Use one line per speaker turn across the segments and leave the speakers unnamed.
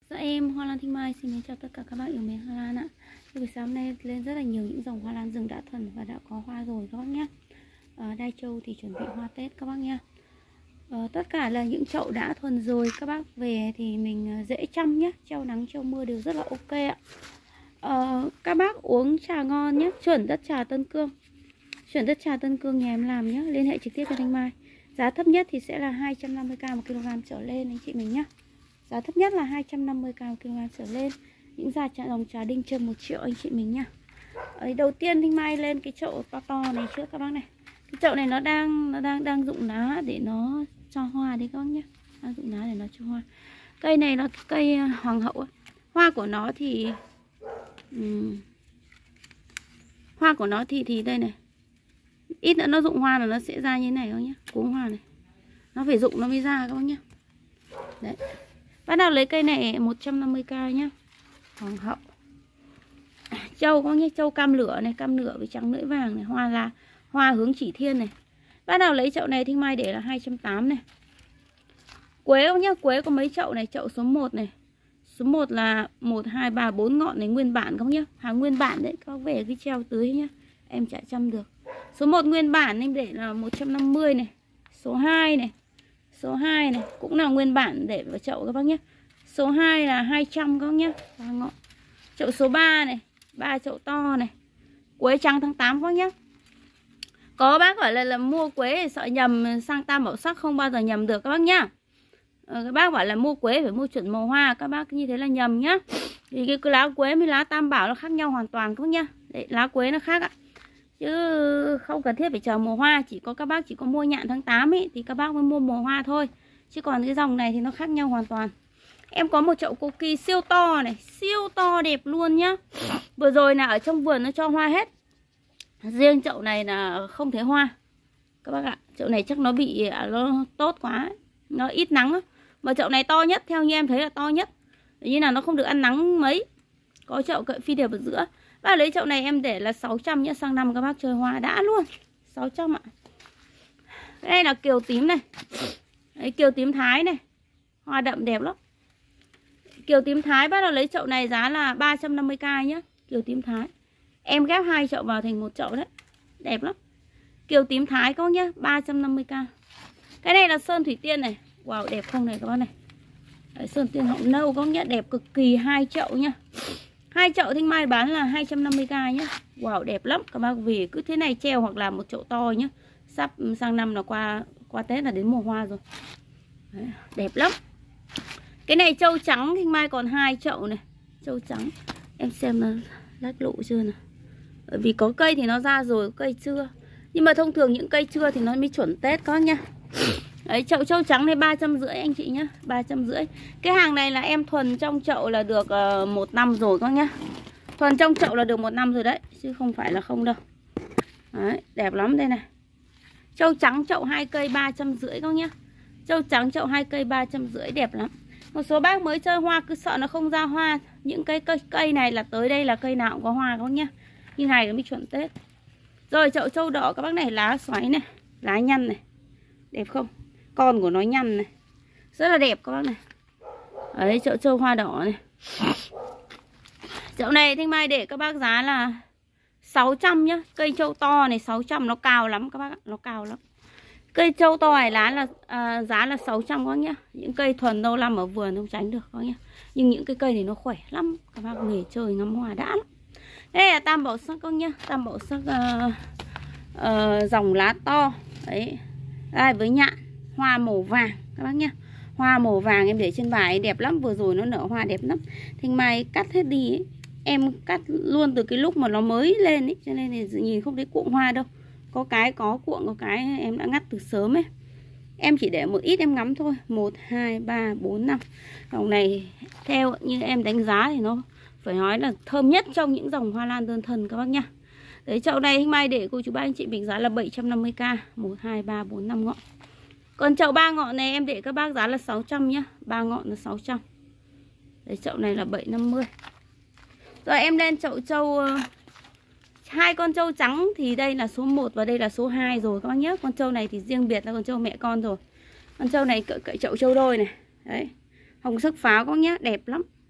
Dạ em Hoa Lan Thanh Mai xin mến chào tất cả các bác yêu mến hoa lan ạ. Buổi sáng nay lên rất là nhiều những dòng hoa lan rừng đã thuần và đã có hoa rồi các bác nhé. Đai Châu thì chuẩn bị hoa Tết các bác nhé. Tất cả là những chậu đã thuần rồi, các bác về thì mình dễ chăm nhé, treo nắng treo mưa đều rất là ok ạ. Các bác uống trà ngon nhé, chuẩn đất trà Tân Cương. Chuẩn đất trà Tân Cương nhà em làm nhé, liên hệ trực tiếp cho Thanh Mai. Giá thấp nhất thì sẽ là 250k 1kg trở lên anh chị mình nhé. Giá thấp nhất là 250k 1kg trở lên. Những dòng trà đinh châm 1 triệu anh chị mình nhá. Đầu tiên Thanh Mai lên cái chậu to to này trước các bác này. Cái chậu này nó đang rụng lá để nó cho hoa đấy các bác nhá. Đang rụng lá để nó cho hoa. Cây này là cây hoàng hậu ấy. Hoa của nó thì đây này. Ít nữa nó rụng hoa là nó sẽ ra như thế này các bác nhá. Cuống hoa này. Nó phải rụng nó mới ra các bác nhá. Đấy. Bắt đầu lấy cây này 150k nhá. Hoàng hậu. Châu có nhé, châu cam lửa này, cam lửa với trắng lưỡi vàng này, hoa là hoa hướng chỉ thiên này. Bắt đầu lấy chậu này Thanh Mai để là 280 này. Quế không nhá, quế có mấy chậu này, chậu số 1 này. Số 1 là 1 2 3 4 ngọn này nguyên bản không nhá. Hàng nguyên bản đấy, các về cái treo tưới nhá. Em chả chăm được. Số 1 nguyên bản em để là 150 này. Số 2 này. Số 2 này cũng là nguyên bản để vào chậu các bác nhé. Số 2 là 200 các bác nhé. 3 ngọn. Chậu số 3 này, 3 chậu to này. Quế trắng tháng 8 các bác nhé. Có bác bảo là mua quế thì sợ nhầm sang tam bảo sắc, không bao giờ nhầm được các bác nhá. Các bác bảo là mua quế phải mua chuẩn màu hoa, các bác như thế là nhầm nhá. Vì cái lá quế với lá tam bảo nó khác nhau hoàn toàn các bác nhá. Đấy, lá quế nó khác ạ. Chứ không cần thiết phải chờ mùa hoa. Chỉ có các bác chỉ có mua nhạn tháng 8 ấy thì các bác mới mua mùa hoa thôi. Chứ còn cái dòng này thì nó khác nhau hoàn toàn. Em có một chậu Koki siêu to này, siêu to đẹp luôn nhá. Vừa rồi là ở trong vườn nó cho hoa hết. Riêng chậu này là không thấy hoa các bác ạ. Chậu này chắc nó bị nó tốt quá ấy. Nó ít nắng ấy. Mà chậu này to nhất, theo như em thấy là to nhất. Như là nó không được ăn nắng mấy. Có chậu cậy phi điệp ở giữa. Bác lấy chậu này em để là 600 nhá. Sang năm các bác chơi hoa đã luôn. 600 ạ. Cái này là kiều tím này. Đấy, kiều tím Thái này. Hoa đậm đẹp lắm. Kiều tím Thái bắt đầu lấy chậu này giá là 350k nhá. Kiều tím Thái. Em ghép 2 chậu vào thành 1 chậu đấy. Đẹp lắm. Kiều tím Thái các bác nhá, 350k. Cái này là sơn thủy tiên này. Wow, đẹp không này các bác này. Đấy, sơn tiên họng nâu các bác nhá, đẹp cực kỳ. 2 chậu nhá. 2 chậu Thanh Mai bán là 250k nhá. Wow, đẹp lắm. Các bác vì cứ thế này treo hoặc là một chậu to nhá. Sắp sang năm là qua Tết là đến mùa hoa rồi. Đấy, đẹp lắm. Cái này châu trắng Thanh Mai còn 2 chậu này. Châu trắng. Em xem nó lát lộ chưa nào. Bởi vì có cây thì nó ra rồi, có cây chưa. Nhưng mà thông thường những cây chưa thì nó mới chuẩn Tết có nha. Đấy, chậu châu trắng này 350 anh chị nhá, 350. Cái hàng này là em thuần trong chậu là được 1 năm rồi các nhá. Thuần trong chậu là được 1 năm rồi đấy, chứ không phải là không đâu. Đấy, đẹp lắm đây này. Châu trắng chậu 2 cây 350 các nhá. Châu trắng chậu 2 cây 350 đẹp lắm. Một số bác mới chơi hoa cứ sợ nó không ra hoa. Những cái cây này là tới đây là cây nào cũng có hoa các nhá. Như này mới chuẩn Tết. Rồi chậu châu đỏ các bác này, lá xoáy này, lá nhăn này. Đẹp không? Con của nó nhăn này. Rất là đẹp các bác này. Ở đây chậu châu hoa đỏ này. Chậu này Thanh Mai để các bác giá là 600 nhá. Cây châu to này 600, nó cao lắm các bác ạ. Nó cao lắm. Cây châu to này giá là 600 các bác nhá. Những cây thuần lâu năm ở vườn không tránh được các bác nhá. Nhưng những cái cây này nó khỏe lắm. Các bác nghề chơi ngắm hoa đã lắm. Đây là tam bảo sắc các nhá. Tam bảo sắc dòng lá to. Đấy. Đây, với nhạn. Hoa màu vàng các bác nhá. Hoa màu vàng em để trên bài đẹp lắm. Vừa rồi nó nở hoa đẹp lắm. Thanh Mai cắt hết đi ấy. Em cắt luôn từ cái lúc mà nó mới lên ấy. Cho nên thì nhìn không thấy cuộn hoa đâu. Có cái có cuộn, có cái em đã ngắt từ sớm ấy. Em chỉ để một ít em ngắm thôi. 1, 2, 3, 4, 5. Dòng này theo như em đánh giá thì nó phải nói là thơm nhất trong những dòng hoa lan đơn thuần các bác nhá. Đấy, chậu này Thanh Mai để cô chú bác anh chị mình giá là 750k. 1, 2, 3, 4, 5 ngọn. Còn chậu 3 ngọn này em để các bác giá là 600 nhá. 3 ngọn là 600. Đấy, chậu này là 750. Rồi em lên chậu châu 2 con trâu trắng thì đây là số 1 và đây là số 2 rồi các bác nhé. Con trâu này thì riêng biệt là con trâu mẹ con rồi. Con trâu này cậy chậu trâu đôi này. Đấy. Hồng sắc pháo các bác nhé, đẹp lắm.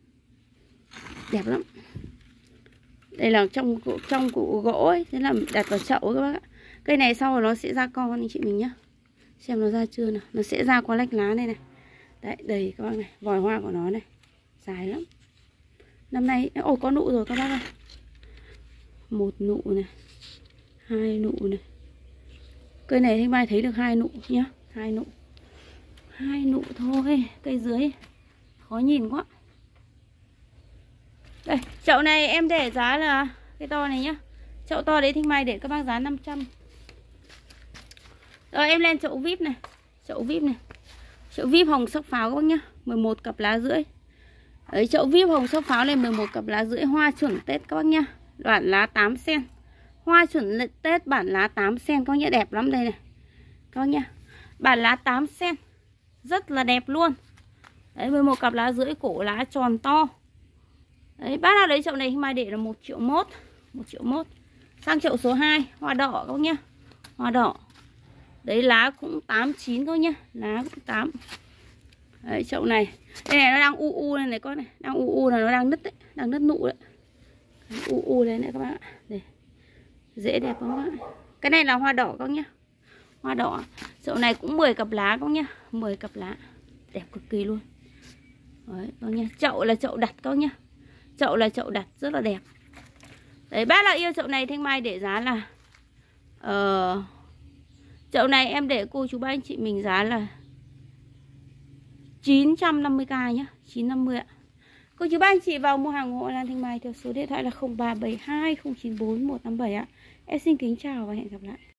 Đẹp lắm. Đây là trong củ gỗ ấy, thế là đặt vào chậu các bác ạ. Cây này sau rồi nó sẽ ra con anh chị mình nhá. Xem nó ra chưa nào. Nó sẽ ra qua lách lá này này. Đấy, đầy các bác này, vòi hoa của nó này. Dài lắm. Năm nay, ồ có nụ rồi các bác ơi. Một nụ này, hai nụ này. Cây này Thanh Mai thấy được hai nụ nhá, hai nụ thôi. Cây dưới khó nhìn quá. Đây, chậu này em để giá là cái to này nhá. Chậu to đấy Thanh Mai để các bác giá 500. Rồi em lên chậu VIP này. Chậu VIP này. Chậu VIP hồng sóc pháo các bác nhá, 11 cặp lá rưỡi. Đấy, chậu VIP hồng sóc pháo này 11 cặp lá rưỡi, hoa chuẩn Tết các bác nhá. Bản lá 8 sen. Hoa chuẩn Tết bản lá 8 sen các bác nhá, đẹp lắm đây này. Các bác nhá. Bản lá 8 sen. Rất là đẹp luôn. Đấy, 11 cặp lá rưỡi, cổ lá tròn to. Đấy, bác nào lấy chậu này Mai để là 1 triệu mốt. 1 triệu mốt. Sang chậu số 2, hoa đỏ các bác nhá. Hoa đỏ. Đấy, lá cũng 8 9 thôi nhá, lá cũng 8. Đấy, chậu này. Đây này nó đang u lên này con này, đang u là nó đang nứt đấy, đang nứt nụ đấy. U lên này các bạn ạ. Đây. Dễ đẹp không các bạn? Cái này là hoa đỏ các nhá. Hoa đỏ. Chậu này cũng 10 cặp lá các nhá, 10 cặp lá. Đẹp cực kỳ luôn. Đấy, các nhá. Chậu là chậu đặt các nhá. Chậu là chậu đặt rất là đẹp. Đấy, bác nào yêu chậu này Thanh Mai để giá là chậu này em để cô chú bác anh chị mình giá là 950k nhá, 950 ạ. Cô chú bác anh chị vào mua hàng hộ Lan Thanh Mai theo số điện thoại là 0372 094 157 ạ. Em xin kính chào và hẹn gặp lại.